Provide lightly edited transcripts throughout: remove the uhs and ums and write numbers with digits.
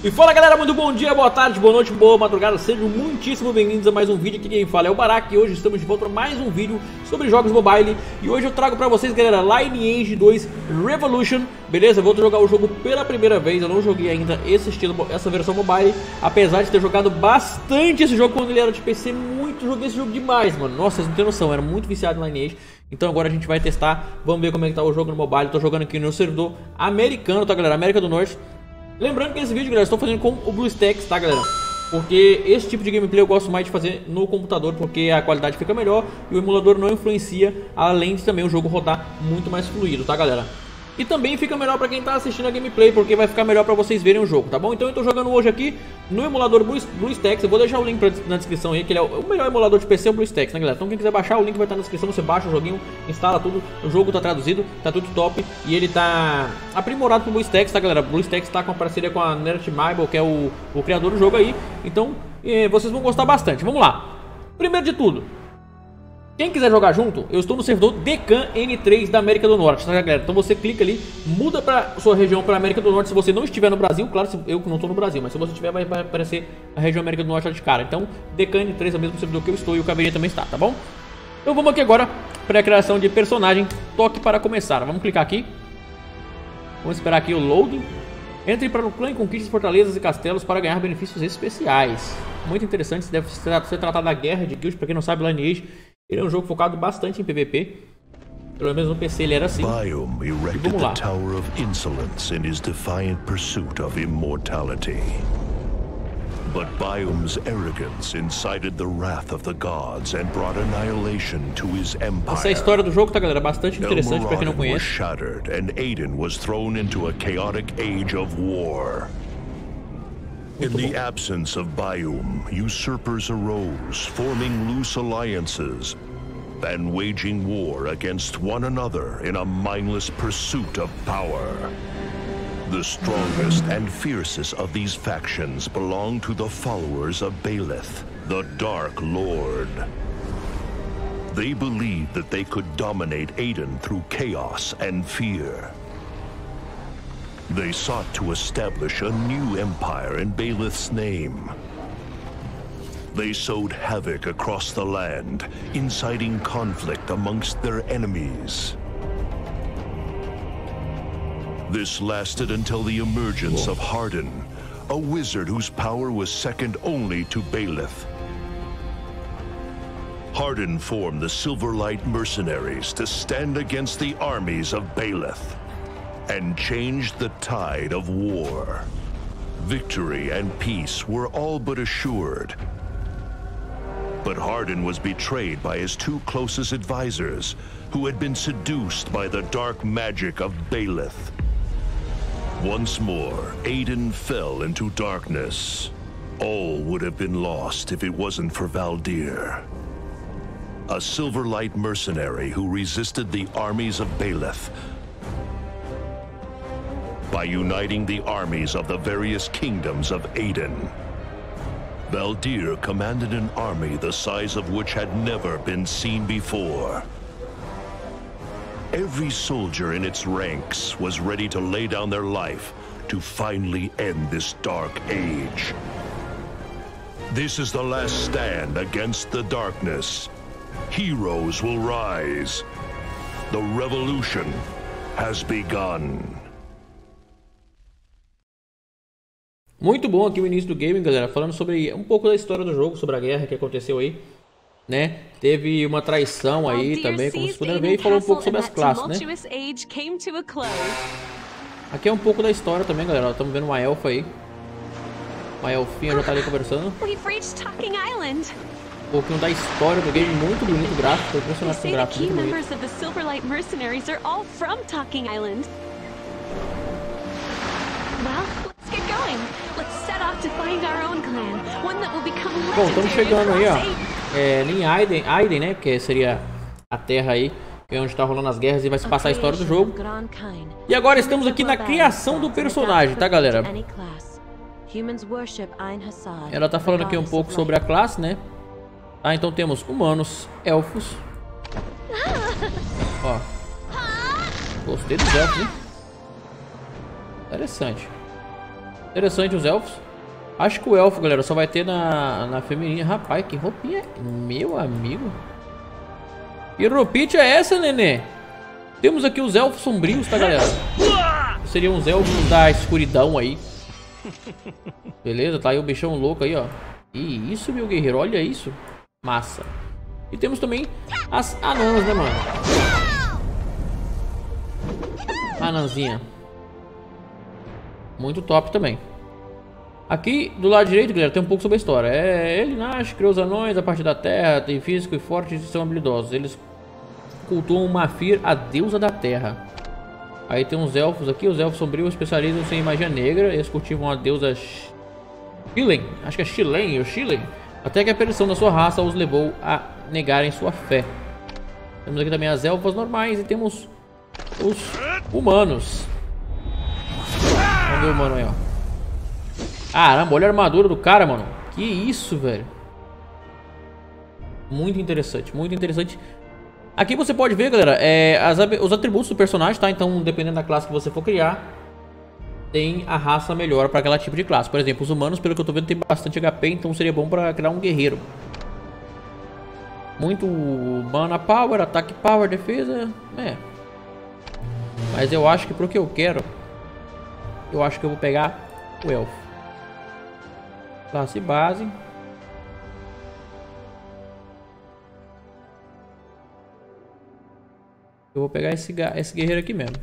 E fala galera, muito bom dia, boa tarde, boa noite, boa madrugada. Sejam muitíssimo bem-vindos a mais um vídeo. Aqui quem fala é o Barak e hoje estamos de volta para mais um vídeo sobre jogos mobile. E hoje eu trago pra vocês, galera, Lineage 2 Revolution. Beleza? Eu vou jogar o jogo pela primeira vez. Eu não joguei ainda essa versão mobile, apesar de ter jogado bastante esse jogo quando ele era de PC. Joguei esse jogo demais, mano. Nossa, vocês não tem noção, eu era muito viciado em Lineage. Então agora a gente vai testar, vamos ver como é que tá o jogo no mobile. Tô jogando aqui no servidor americano, tá galera? América do Norte. Lembrando que esse vídeo, galera, estou fazendo com o BlueStacks, tá galera? Porque esse tipo de gameplay eu gosto mais de fazer no computador, porque a qualidade fica melhor e o emulador não influencia, além de também o jogo rodar muito mais fluido, tá galera? E também fica melhor pra quem tá assistindo a gameplay, porque vai ficar melhor pra vocês verem o jogo, tá bom? Então eu tô jogando hoje aqui no emulador BlueStacks. Eu vou deixar o link na descrição aí, que ele é o melhor emulador de PC, é o BlueStacks, né galera? Então quem quiser baixar, o link vai estar na descrição, você baixa o joguinho, instala tudo, o jogo tá traduzido, tá tudo top. E ele tá aprimorado pro BlueStacks, tá galera? BlueStacks tá com uma parceria com a Netmarble, que é o criador do jogo aí. Então vocês vão gostar bastante, vamos lá. Primeiro de tudo, quem quiser jogar junto, eu estou no servidor Decan N3 da América do Norte, tá galera? Então você clica ali, muda pra sua região para América do Norte se você não estiver no Brasil. Claro, eu que não estou no Brasil, mas se você estiver vai aparecer a região América do Norte lá de cara. Então Decan N3 é o mesmo servidor que eu estou e o Caveirinha também está, tá bom? Então vamos aqui agora para a criação de personagem, toque para começar. Vamos clicar aqui, vamos esperar aqui o loading. Entre para o clã e conquiste fortalezas e castelos para ganhar benefícios especiais. Muito interessante, isso deve ser tratado da guerra de guild. Para quem não sabe, Lineage ele é um jogo focado bastante em PVP. Pelo menos no PC ele era assim. Biome erected the Tower of Insolence in his defiant pursuit of immortality. But Biome's arrogance incited the wrath of the gods and brought annihilation to his empire. Essa é a história do jogo, tá galera? Bastante interessante para quem não was conhece. shattered and Aiden was thrown into a chaotic age of war. In the absence of Biome, usurpers arose, forming loose alliances and waging war against one another in a mindless pursuit of power. The strongest and fiercest of these factions belong to the followers of Baelith, the Dark Lord. They believed that they could dominate Aiden through chaos and fear. They sought to establish a new empire in Baelith's name. They sowed havoc across the land, inciting conflict amongst their enemies. This lasted until the emergence of Hardin, a wizard whose power was second only to Baelith. Hardin formed the Silverlight Mercenaries to stand against the armies of Baelith and changed the tide of war. Victory and peace were all but assured. But Hardin was betrayed by his two closest advisors, who had been seduced by the dark magic of Baelith. Once more, Aiden fell into darkness. All would have been lost if it wasn't for Valdir, a Silverlight mercenary who resisted the armies of Baelith by uniting the armies of the various kingdoms of Aiden. Valdir commanded an army the size of which had never been seen before. Every soldier in its ranks was ready to lay down their life to finally end this dark age. This is the last stand against the darkness. Heroes will rise. The revolution has begun. Muito bom aqui o início do game, galera, falando sobre um pouco da história do jogo, sobre a guerra que aconteceu aí, né? Teve uma traição aí também, como vocês puderam ver, e falou um pouco sobre as classes, né? Aqui é um pouco da história também, galera. Estamos vendo uma elfa aí. Uma elfinha já tá ali conversando. Um pouquinho da história do game, muito bonito, gráfico, tô impressionado com o gráfico, muito bonito. Bom, estamos chegando aí, ó, em Aiden, né, que seria a terra aí, que é onde está rolando as guerras e vai se passar a história do jogo. E agora estamos aqui na criação do personagem, tá galera? Ela tá falando aqui um pouco sobre a classe, né? Ah, então temos humanos, elfos. Ó, gostei dos elfos, hein? Interessante. Interessante os elfos. Acho que o elfo, galera, só vai ter na feminina. Rapaz, que roupinha. Meu amigo. Que roupinha é essa, nenê? Temos aqui os elfos sombrios, tá, galera? Seriam os elfos da escuridão aí. Beleza, tá aí o bichão louco aí, ó. E isso, meu guerreiro, olha isso. Massa. E temos também as anãs, né, mano? Anãzinha. Muito top também. Aqui do lado direito, galera, tem um pouco sobre a história. Ele nasce, criou os anões a partir da terra, tem físico e forte e são habilidosos. Eles cultuam Mafir, a deusa da terra. Aí tem uns elfos aqui, os elfos sombrios especializam-se em magia negra. Eles cultivam a deusa Shilen, acho que é Shilen ou Shilen, até que a perdição da sua raça os levou a negarem sua fé. Temos aqui também as elfas normais e temos os humanos. Vamos ver o humano aí, ó. Caramba, olha a armadura do cara, mano. Que isso, velho. Muito interessante, muito interessante. Aqui você pode ver, galera, os atributos do personagem, tá? Então, dependendo da classe que você for criar, tem a raça melhor para aquela tipo de classe. Por exemplo, os humanos, pelo que eu tô vendo, tem bastante HP, então seria bom para criar um guerreiro. Muito mana power, ataque power, defesa, Mas eu acho que pro que eu quero, eu acho que eu vou pegar o elfo. Classe base. Eu vou pegar esse guerreiro aqui mesmo.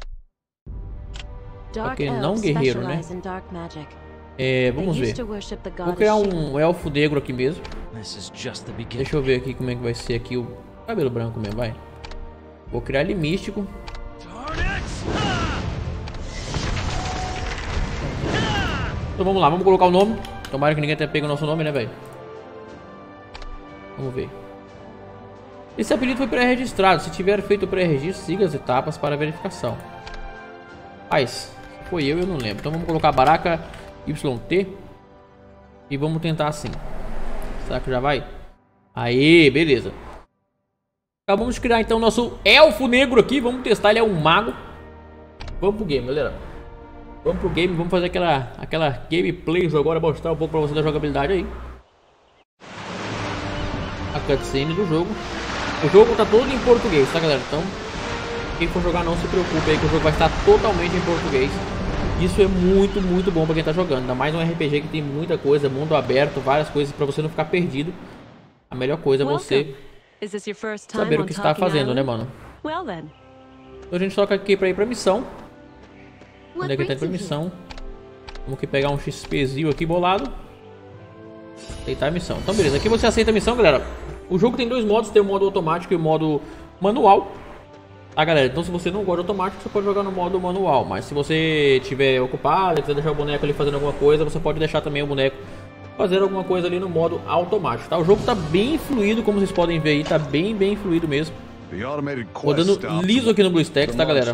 Ok, não guerreiro, né? Vamos ver. Vou criar um elfo negro aqui mesmo. Deixa eu ver aqui como é que vai ser aqui o cabelo branco mesmo, vai. Vou criar ele místico. Então vamos lá, vamos colocar o nome. Tomara que ninguém tenha pego o nosso nome, né, velho? Vamos ver. Esse apelido foi pré-registrado. Se tiver feito o pré-registro, siga as etapas para verificação. Mas foi eu não lembro. Então vamos colocar Baraka YT. E vamos tentar assim. Será que já vai? Aê, beleza. Acabamos de criar então o nosso elfo negro aqui. Vamos testar, ele é um mago. Vamos pro game, galera. Vamos pro game, vamos fazer aquela gameplay agora, mostrar um pouco pra você da jogabilidade aí. A cutscene do jogo. O jogo tá todo em português, tá, galera? Então, quem for jogar não se preocupe aí que o jogo vai estar totalmente em português. Isso é muito, muito bom pra quem tá jogando. Ainda mais um RPG que tem muita coisa, mundo aberto, várias coisas pra você não ficar perdido. A melhor coisa é você saber o que está fazendo, né, mano? Então a gente toca aqui pra ir pra missão. Onde é que tá indo pra missão? Vamos aqui pegar um XPzinho aqui bolado. Aceitar a missão. Então beleza, aqui você aceita a missão, galera. O jogo tem dois modos, tem o modo automático e o modo manual. Tá, galera? Então se você não gosta de automático, você pode jogar no modo manual. Mas se você estiver ocupado, quiser deixar o boneco ali fazendo alguma coisa, você pode deixar também o boneco fazer alguma coisa ali no modo automático, tá? O jogo tá bem fluido, como vocês podem ver aí, tá bem fluido mesmo. Rodando liso aqui no BlueStacks, tá, galera?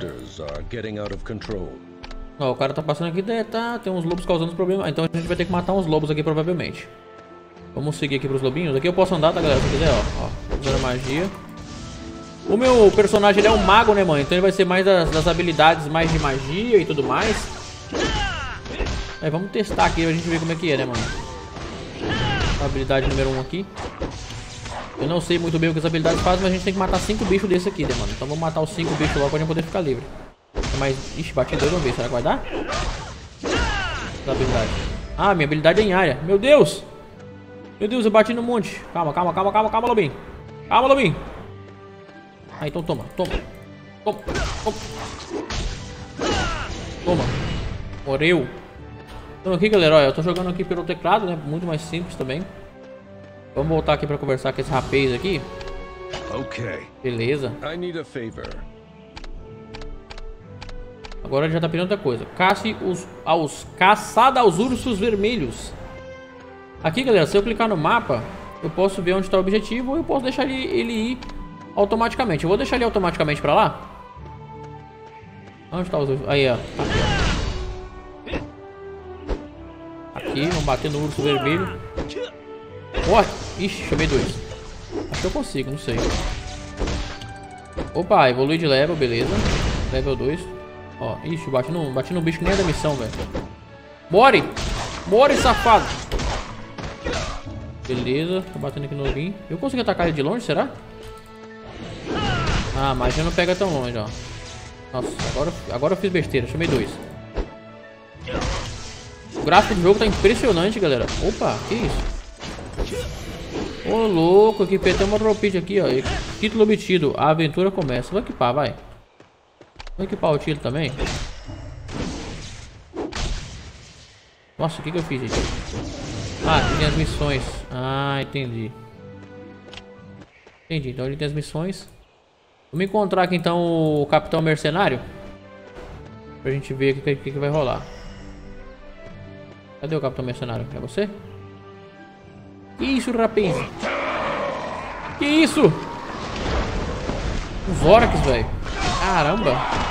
Ó, o cara tá passando aqui, tá, tem uns lobos causando problema. Então a gente vai ter que matar uns lobos aqui, provavelmente. Vamos seguir aqui pros lobinhos. Aqui eu posso andar, tá, galera? Se quiser, ó. Usando magia. O meu personagem, ele é um mago, né, mano? Então ele vai ser mais das habilidades mais de magia e tudo mais. Aí vamos testar aqui pra gente ver como é que é, né, mano? A habilidade número 1 aqui. Eu não sei muito bem o que as habilidades fazem, mas a gente tem que matar 5 bichos desse aqui, né, mano? Então vamos matar os 5 bichos logo pra gente poder ficar livre. Mas, ixi, bati dois, vamos ver, será que vai dar? Essa habilidade. Ah, minha habilidade é em área. Meu Deus! Meu Deus, eu bati no monte. Calma, lobinho. Calma, lobinho. Ah, então toma. Morreu. Então aqui, galera, ó, eu tô jogando aqui pelo teclado, né? Muito mais simples também. Vamos voltar aqui pra conversar com esse rapaz aqui. Ok. Beleza. I need a favor. Agora já tá pedindo outra coisa. Caçada aos ursos vermelhos. Aqui, galera, se eu clicar no mapa, eu posso ver onde está o objetivo ou eu posso deixar ele ir automaticamente. Eu vou deixar ele automaticamente pra lá. Onde tá os ursos? Aí, ó. Aqui, ó. Aqui, vamos bater no urso vermelho. Ó, ixi, chamei dois. Acho que eu consigo, não sei. Opa, evolui de level, beleza. Level 2. Ó, ixi, bati no bicho que nem é da missão, velho. More! More, safado! Beleza, tô batendo aqui no lobinho. Eu consigo atacar ele de longe, será? Ah, mas já não pega tão longe, ó. Nossa, agora eu fiz besteira, chamei 2. O gráfico do jogo tá impressionante, galera. Opa, que isso? Ô, louco, equipei até uma dropit aqui, ó. Título obtido, a aventura começa. Vou equipar, vai. Vou equipar o tiro também. Nossa, o que eu fiz, gente? Ah, aqui tem as missões. Ah, entendi. Entendi, então ele tem as missões. Vamos encontrar aqui então o Capitão Mercenário. Pra gente ver o que vai rolar. Cadê o Capitão Mercenário? É você? Que isso, rapaz? Que isso? Os Orcs, velho. Caramba.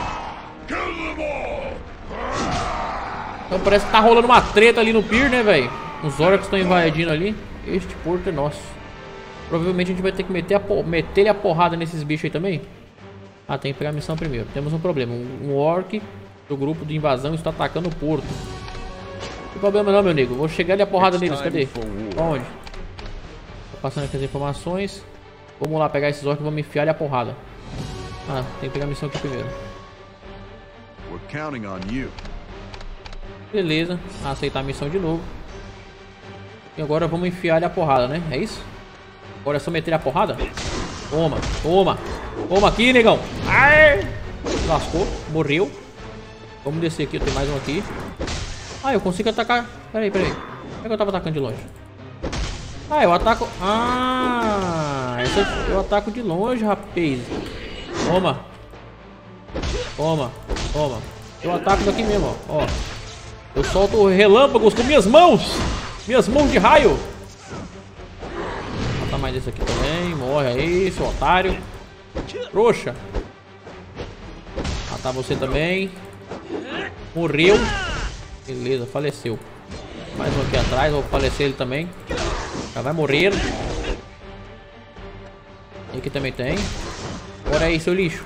Então parece que tá rolando uma treta ali no pier, né, velho? Os Orcs estão invadindo ali. Este porto é nosso. Provavelmente a gente vai ter que meter a porrada nesses bichos aí também. Ah, tem que pegar a missão primeiro. Temos um problema. Um Orc do grupo de invasão está atacando o porto. Não tem problema não, meu nego. Vou chegar ali a porrada neles. Cadê? Onde? Tô passando aqui as informações. Vamos lá pegar esses Orcs e vamos enfiar ali a porrada. Ah, tem que pegar a missão aqui primeiro. Beleza. Aceitar a missão de novo. E agora vamos enfiar ali a porrada, né? É isso? Agora é só meter a porrada? Toma, toma. Toma aqui, negão. Ai! Lascou, morreu. Vamos descer aqui, tem mais um aqui. Ah, eu consigo atacar. Peraí. Como é que eu tava atacando de longe? Ah, eu ataco... Ah, eu ataco de longe, rapaz. Toma. Toma, toma. Eu ataco daqui mesmo, ó. Eu solto relâmpagos com minhas mãos. Minhas mãos de raio. Matar mais esse aqui também. Morre aí, seu otário. Trouxa. Matar você também. Morreu. Beleza, faleceu. Mais um aqui atrás, vou falecer ele também. Já vai morrer. E aqui também tem. Bora aí, seu lixo.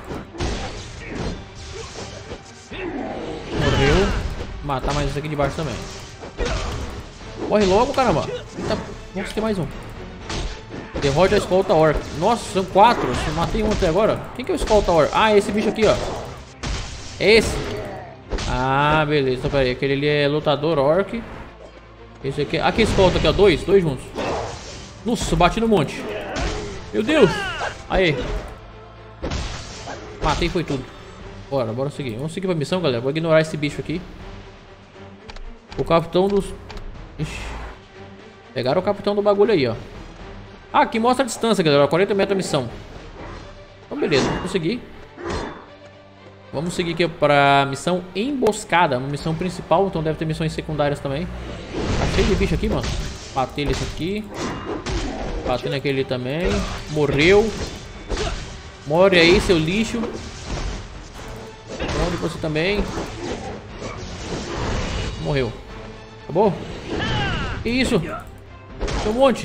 Morreu. Vou matar mais esse aqui de baixo também. Morre logo, caramba. Eita, nossa, tem mais um. Derrote a escolta orc. Nossa, são 4. Eu matei um até agora. Quem que é o escolta orc? Ah, esse bicho aqui, ó. É esse. Ah, beleza. Então, pera aí. Aquele ali é lutador orc. Esse aqui. Aqui, escolta aqui, ó. Dois juntos. Nossa, bati no monte. Meu Deus. Aí. Matei, foi tudo. Bora seguir. Vamos seguir pra missão, galera. Vou ignorar esse bicho aqui. O capitão dos... Ixi. Pegaram o capitão do bagulho aí, ó. Ah, aqui mostra a distância, galera. 40 metros a missão. Então, beleza. Vamos seguir. Vamos seguir aqui pra missão emboscada. Uma missão principal, então deve ter missões secundárias também. Tá cheio de bicho aqui, mano. Batei nesse aqui. Batei naquele também. Morreu. Morre aí, seu lixo. Morre você também. Morreu. Acabou? Que isso? Tem um monte.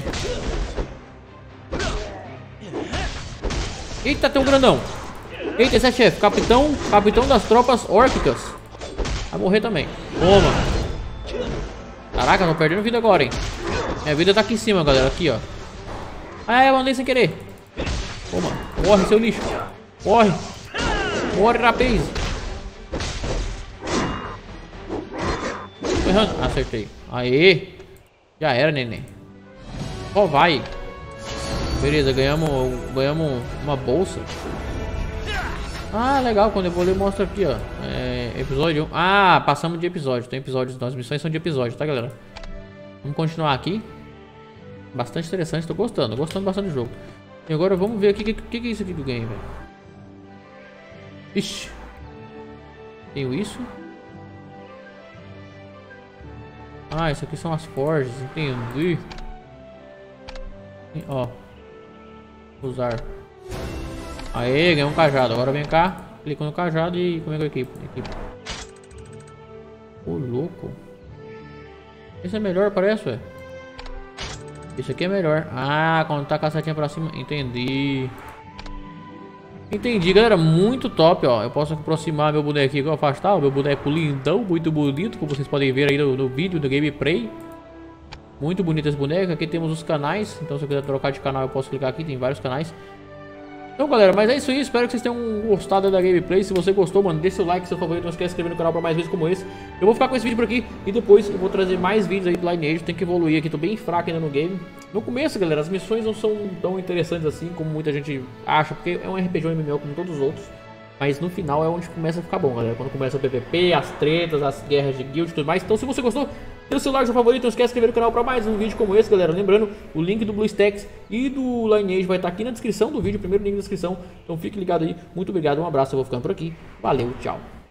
Eita, tem um grandão. Eita, esse é chefe. Capitão das tropas órquicas. Vai morrer também. Toma. Caraca, tô perdendo vida agora, hein. Minha vida tá aqui em cima, galera. Aqui, ó. Ah, eu andei sem querer. Toma. Morre, seu lixo. Morre. Morre, rapaz. Tô errando. Acertei. Aê. Já era, neném. Ó, vai. Beleza, ganhamos uma bolsa. Ah, legal. Quando eu vou ler, mostra aqui, ó. Episódio 1. Ah, passamos de episódio. Tem episódios. As missões são de episódio, tá, galera? Vamos continuar aqui. Bastante interessante. Tô gostando bastante do jogo. E agora vamos ver aqui o que é isso aqui que eu ganhei, velho. Ixi. Tenho isso. Ah, isso aqui são as forjas. Entendi. Ó. Usar. Aê, ganhei um cajado. Agora vem cá. Clica no cajado e como é que eu equipo? Ô, louco. Esse é melhor, parece, velho. Esse aqui é melhor. Ah, quando tá com a setinha pra cima. Entendi. Entendi, galera, muito top, ó. Eu posso aproximar meu bonequinho, afastar o meu boneco lindão, muito bonito, como vocês podem ver aí no vídeo do gameplay. Muito bonito esse boneco. Aqui temos os canais, então se eu quiser trocar de canal eu posso clicar aqui, tem vários canais. Então, galera, mas é isso aí, espero que vocês tenham gostado da gameplay. Se você gostou, mano, deixa o like, seu favorito, não esquece de se inscrever no canal pra mais vídeos como esse. Eu vou ficar com esse vídeo por aqui e depois eu vou trazer mais vídeos aí do Lineage. Tem que evoluir aqui, tô bem fraco ainda no game. No começo, galera, as missões não são tão interessantes assim como muita gente acha, porque é um RPG, um MMO como todos os outros. Mas no final é onde começa a ficar bom, galera. Quando começa o PVP, as tretas, as guerras de guild e tudo mais. Então se você gostou, dê o seu like, seu favorito. Não esquece de se inscrever no canal para mais um vídeo como esse, galera. Lembrando, o link do BlueStacks e do Lineage vai estar aqui na descrição do vídeo. Primeiro link na descrição. Então fique ligado aí. Muito obrigado, um abraço. Eu vou ficando por aqui. Valeu, tchau.